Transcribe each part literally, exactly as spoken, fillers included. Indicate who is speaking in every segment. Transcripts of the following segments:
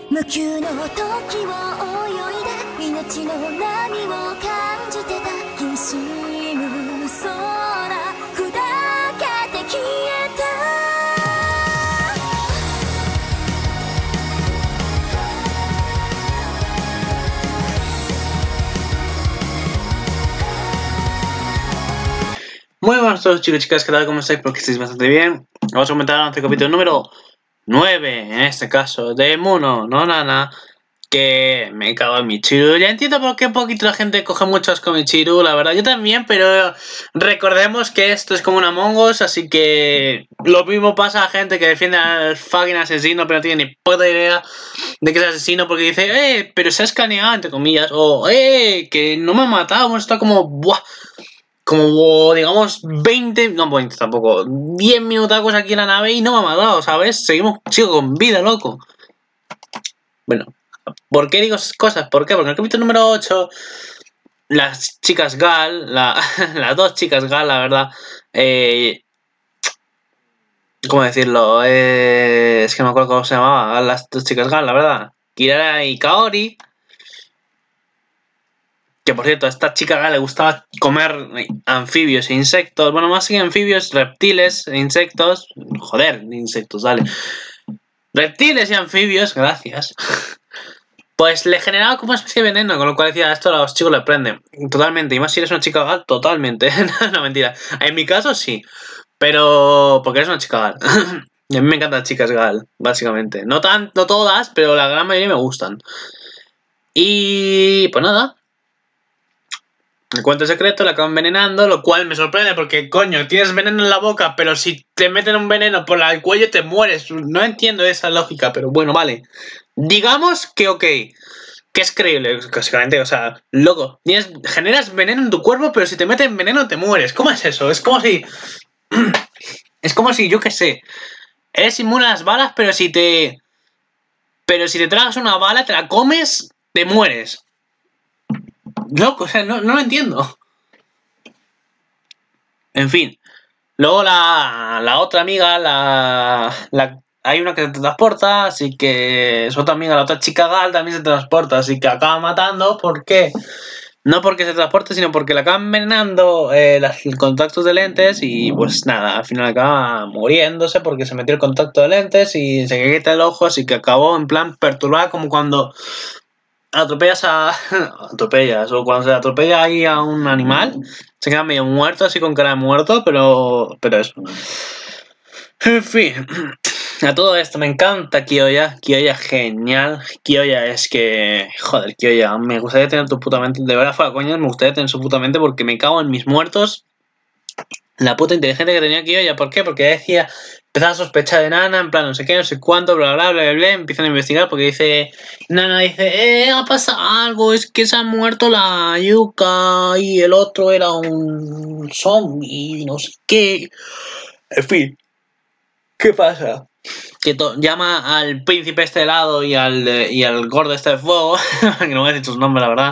Speaker 1: 無休の時を泳いだ命の波を感じてたきしむ空砕けて消えた
Speaker 2: Muy buenas a todos chicos y chicas, ¿qué tal? ¿Cómo estáis? Porque estáis bastante bien. Vamos a comentar el capítulo número nueve, en este caso, de Muno no Nana, que me cago en Michiru. Ya entiendo por qué poquito la gente coge muchos con Michiru, la verdad, yo también, pero recordemos que esto es como un Among Us, así que lo mismo pasa a gente que defiende al fucking asesino, pero no tiene ni puta idea de que es asesino, porque dice, eh, pero se ha escaneado, entre comillas, o, eh, que no me ha matado, está como, buah. Como, digamos, veinte, no veinte tampoco, diez minutacos aquí en la nave y no me ha matado, ¿sabes? Seguimos, sigo con vida, loco. Bueno, ¿por qué digo esas cosas? ¿Por qué? Porque en el capítulo número ocho, las chicas Gal, la, las dos chicas Gal, la verdad, eh, ¿cómo decirlo? Eh, es que no me acuerdo cómo se llamaban las dos chicas Gal, la verdad. Kirara y Kaori. Que por cierto, a esta chica le gustaba comer anfibios e insectos. Bueno, más que anfibios, reptiles e insectos. Joder, insectos, dale. Reptiles y anfibios, gracias. Pues le generaba como una especie de veneno, con lo cual decía, esto a los chicos le prenden. Totalmente. Y más si eres una chica gal, totalmente. No, mentira. En mi caso, sí. Pero porque eres una chica gal. Y a mí me encantan las chicas gal, básicamente. No, tan, no todas, pero la gran mayoría me gustan. Y pues nada. El cuento secreto la acaban envenenando, lo cual me sorprende porque, coño, tienes veneno en la boca, pero si te meten un veneno por el cuello te mueres. No entiendo esa lógica, pero bueno, vale. Digamos que ok, que es creíble, básicamente, o sea, loco. Tienes, generas veneno en tu cuerpo, pero si te meten veneno te mueres. ¿Cómo es eso? Es como si... Es como si, yo qué sé, eres inmune a las balas, pero si te... Pero si te tragas una bala, te la comes, te mueres. Loco, o sea, no, no lo entiendo. En fin. Luego la, la otra amiga, la, la hay una que se transporta, así que su otra amiga, la otra chica Gal, también se transporta, así que acaba matando. ¿Por qué? No porque se transporte, sino porque le acaban envenenando eh, los contactos de lentes y pues nada, al final acaba muriéndose porque se metió el contacto de lentes y se quita el ojo, así que acabó en plan perturbada como cuando... atropellas a... atropellas, o cuando se atropella ahí a un animal, se queda medio muerto, así con cara de muerto, pero... pero eso. En fin, a todo esto me encanta Kyoya, Kyoya genial, Kyoya es que... joder, Kyoya, me gustaría tener tu puta mente, de verdad fuera coña, me gustaría tener su puta mente porque me cago en mis muertos. La puta inteligente que tenía Kyoya, ¿por qué? Porque decía... empezaba a sospechar de Nana, en plan no sé qué, no sé cuánto, bla bla bla bla bla, empiezan a investigar porque dice, Nana dice, eh, ha pasado algo, es que se ha muerto la Yuka y el otro era un zombie, no sé qué. En fin, ¿qué pasa? Que llama al príncipe este helado y al, eh, y al gordo este de fuego, que no me he dicho su nombre la verdad,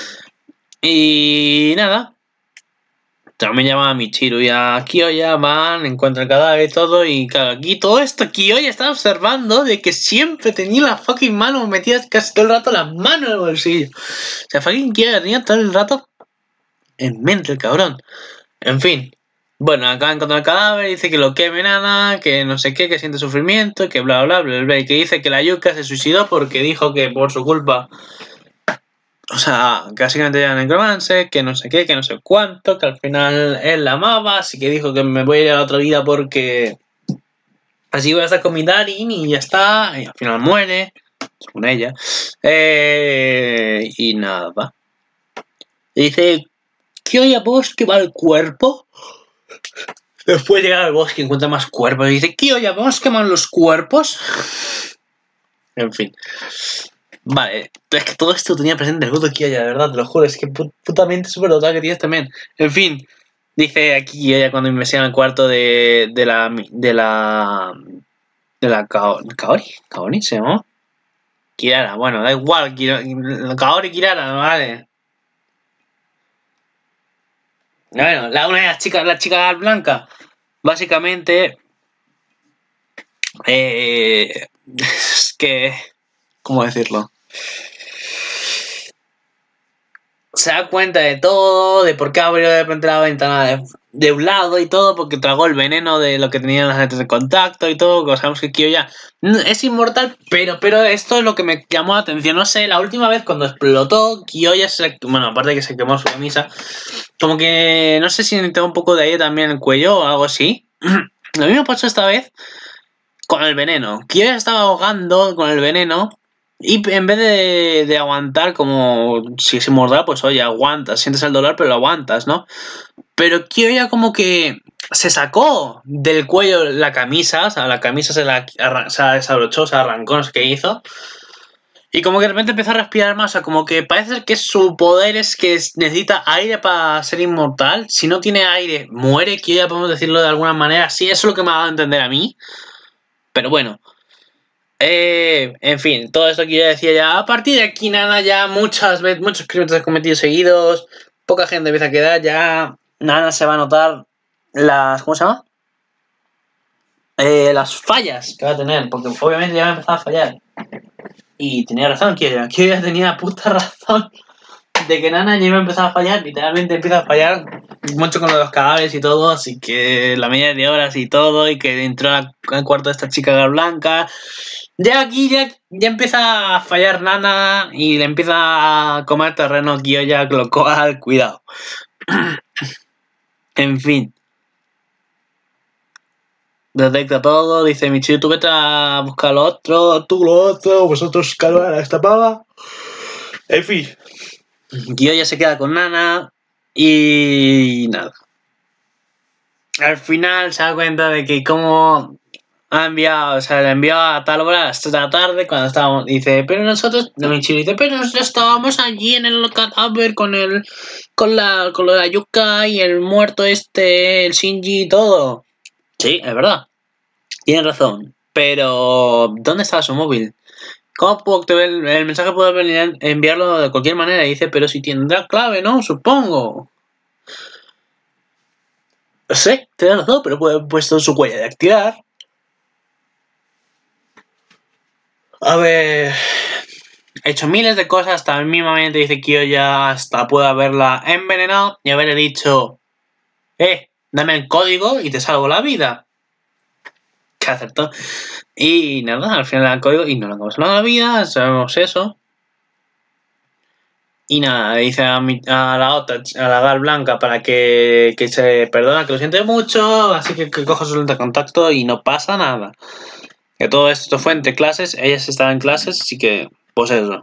Speaker 2: y nada. También llama a Michiru y a Kyoya, van, encuentran el cadáver y todo, y claro, aquí todo esto, Kyoya está observando de que siempre tenía la fucking mano metida casi todo el rato las manos en el bolsillo. O sea, fucking Kyoya tenía todo el rato en mente el cabrón. En fin. Bueno, acaba de encontrar el cadáver, dice que lo queme nada, que no sé qué, que siente sufrimiento, que bla bla bla bla, bla y que dice que la Yuka se suicidó porque dijo que por su culpa... o sea, que básicamente era necromance, que no sé qué, que no sé cuánto, que al final él la amaba, así que dijo que me voy a ir a la otra vida porque así voy a estar con mi Darin y ya está, y al final muere, según ella, eh, y nada. Y dice, ¿qué oye bosque va el cuerpo? Después llega al bosque y encuentra más cuerpos y dice, ¿qué oye vamos queman los cuerpos? En fin. Vale, es que todo esto tenía presente el puto Kyoya, de verdad, te lo juro, es que puta mente súper dotada que tienes también. En fin, dice aquí Kyoya cuando investigan el cuarto de, de la... de la... de la Kaori, ¿Kaori? ¿Kaori se llamó? Kirara, bueno, da igual, Kaori Kirara, vale. Bueno, la, una de las chicas, la chica blanca, básicamente... Eh, es que... ¿Cómo decirlo? Se da cuenta de todo, de por qué abrió de repente la ventana de, de un lado y todo, porque tragó el veneno de lo que tenían las lentes de contacto y todo, que sabemos que Kiyoya es inmortal, pero, pero esto es lo que me llamó la atención. No sé, la última vez cuando explotó, Kiyoya se... Bueno, aparte de que se quemó su camisa, como que no sé si tengo un poco de aire también en el cuello o algo así. Lo mismo pasó esta vez con el veneno. Kiyoya estaba ahogando con el veneno. Y en vez de, de aguantar como si es inmortal, pues oye, aguantas, sientes el dolor, pero lo aguantas, ¿no? Pero Kiyoya como que se sacó del cuello la camisa, o sea, la camisa se la se desabrochó, se arrancó, no sé qué hizo. Y como que de repente empezó a respirar más, o sea, como que parece que su poder es que necesita aire para ser inmortal. Si no tiene aire, muere, Kiyoya, podemos decirlo de alguna manera. Sí, eso es lo que me ha dado a entender a mí. Pero bueno. Eh, en fin, todo esto que yo decía ya. A partir de aquí, Nana, ya muchas veces, muchos crímenes cometidos seguidos. Poca gente empieza a quedar. Ya Nana se va a notar las. ¿Cómo se llama? Eh, las fallas que va a tener. Porque obviamente ya va a empezar a fallar. Y tenía razón, Kiyoya. Kiyoya tenía puta razón de que Nana ya iba a empezar a fallar. Literalmente empieza a fallar mucho con los cadáveres y todo. Así que la media de horas y todo. Y que entró al cuarto de esta chica blanca. Ya aquí ya, ya empieza a fallar Nana y le empieza a comer terreno Kiyoya, lo cual, cuidado. En fin. Detecta todo, dice Michiru, tú vete a buscar lo otro, tú lo otro, vosotros calmar a esta pava. En fin. Kiyoya se queda con Nana y nada. Al final se da cuenta de que como ha enviado, o sea, le envió a tal hora hasta la tarde cuando estábamos, dice, pero nosotros, no, Michiru dice, pero nosotros estábamos allí en el cadáver con el, con la, con lo de la yuca y el muerto este, el Shinji y todo. Sí, es verdad, tienes razón, pero ¿dónde estaba su móvil? ¿Cómo puedo obtener el, el mensaje? Puedo enviarlo de cualquier manera. Y dice, pero si tendrá clave, ¿no? Supongo. Sí, tienes razón, pero puede haber puesto su huella de activar. A ver, he hecho miles de cosas, hasta mismamente dice Kiyoya, hasta puedo haberla envenenado y haberle dicho, eh, dame el código y te salvo la vida. Que aceptó. Y nada, al final el código y no le hemos salvado la vida, sabemos eso. Y nada, dice a, mi, a la otra, a la gal blanca, para que, que se perdona, que lo siente mucho, así que, que coja su lente de contacto y no pasa nada. Que todo esto fue entre clases, ellas estaban en clases, así que, pues eso.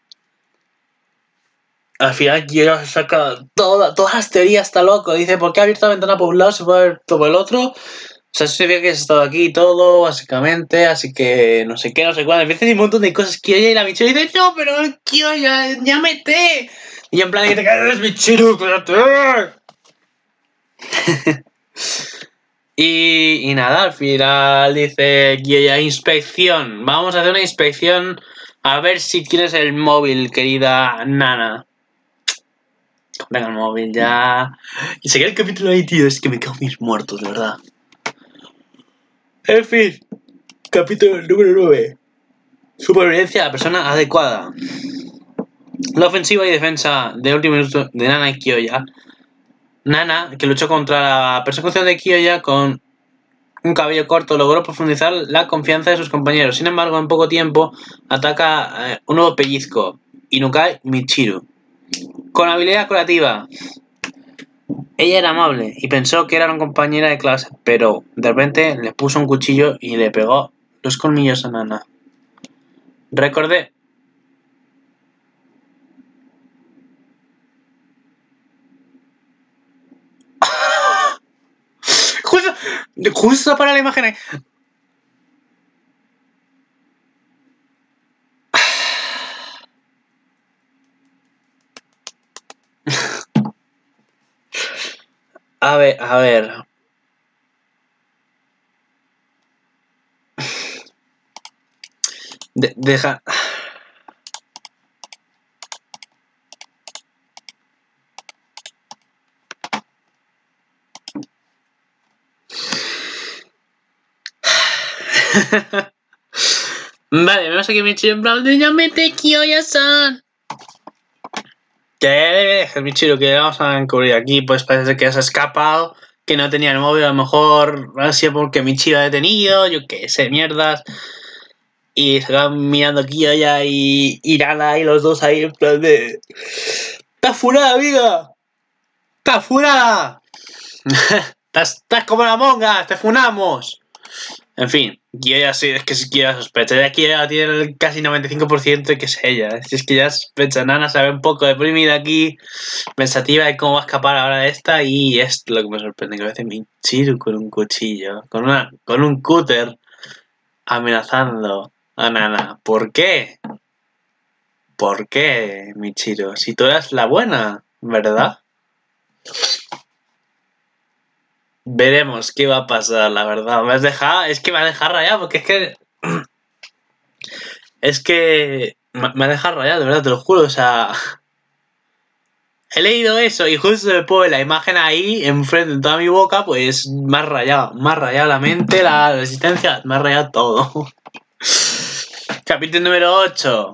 Speaker 2: Al final Kiyoya saca toda, todas las teorías, está loco. Dice, ¿por qué ha abierto la ventana por un lado? ¿Se puede ver por el otro? O sea, eso significa que has estado aquí y todo, básicamente. Así que no sé qué, no sé cuándo. Empieza a decir un montón de cosas Kiyoya y la Michiru dice, no, pero Kiyoya, llámete. Y en plan, que te calles, Michiru, cállate. y, y nada, al final dice Kiyoya, inspección. Vamos a hacer una inspección a ver si tienes el móvil, querida Nana. Venga, el móvil ya. Y seguir el capítulo ahí, tío. Es que me cago en mis muertos, de verdad. En fin. Capítulo número nueve. Supervivencia de la persona adecuada. La ofensiva y defensa de último minuto de Nana y Kiyoya. Nana, que luchó contra la persecución de Kiyoya con un cabello corto, logró profundizar la confianza de sus compañeros. Sin embargo, en poco tiempo ataca eh, un nuevo pellizco. Inukai Michiru. Con habilidad curativa. Ella era amable y pensó que era una compañera de clase, pero de repente le puso un cuchillo y le pegó los colmillos a Nana. Recordé. justo, justo para la imagen. A ver, a ver. De, deja. Vale, vemos aquí a Michiru en plan de llámete Kiyoya-san. Que el Michiru que vamos a encubrir aquí, pues parece que se ha escapado, que no tenía el móvil, a lo mejor ha sido porque Michiru ha detenido, yo qué sé, mierdas. Y se van mirando Kiyoya y Irana y los dos ahí en plan de... ¡Estás furada, amiga! ¡Estás furada! estás, estás como la monga, te funamos. En fin, Kiyoya sí, es que si Kiyoya sospecha. Ya Kiyoya tiene el casi noventa y cinco por ciento de que es ella. Si es que ya sospecha. Nana se ve un poco deprimida aquí, pensativa de cómo va a escapar ahora de esta. Y es lo que me sorprende, que a veces Michiru con un cuchillo, con, una, con un cúter, amenazando a Nana. ¿Por qué? ¿Por qué, Michiru? Si tú eras la buena, ¿verdad? Veremos qué va a pasar, la verdad. Me has dejado, es que me ha dejado rayado, porque es que... Es que... Me ha dejado rayado, de verdad, te lo juro, o sea... He leído eso y justo me pone la imagen ahí, enfrente de toda mi boca, pues me ha rayado. Me ha rayado la mente, la resistencia, me ha rayado todo. Capítulo número ocho.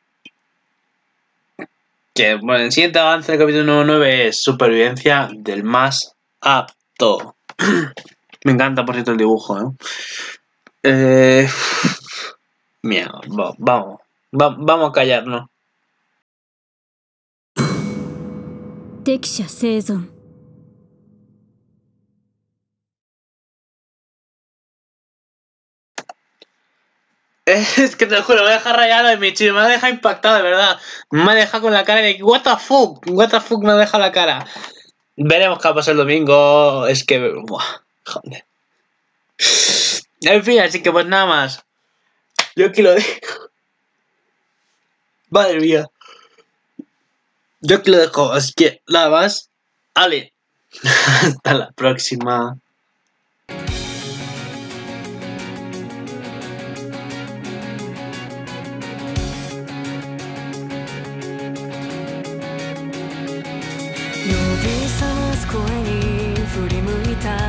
Speaker 2: Que, bueno, el siguiente avance del capítulo número nueve es supervivencia del más apto. Me encanta, por cierto, el dibujo, ¿no? Eh... Mira, va, vamos. Va, vamos a callarnos.
Speaker 1: 適者生存
Speaker 2: Es que te lo juro, me deja rayado de Michiru, me ha dejado impactado, de verdad. Me ha dejado con la cara de what the fuck, what the fuck me ha dejado la cara. Veremos qué va a pasar el domingo. Es que... Buah, joder. En fin, así que pues nada más. Yo aquí lo dejo. Madre mía. Yo aquí lo dejo, así que nada más. Ale. Hasta la próxima.
Speaker 1: Novisamas声に振り向いた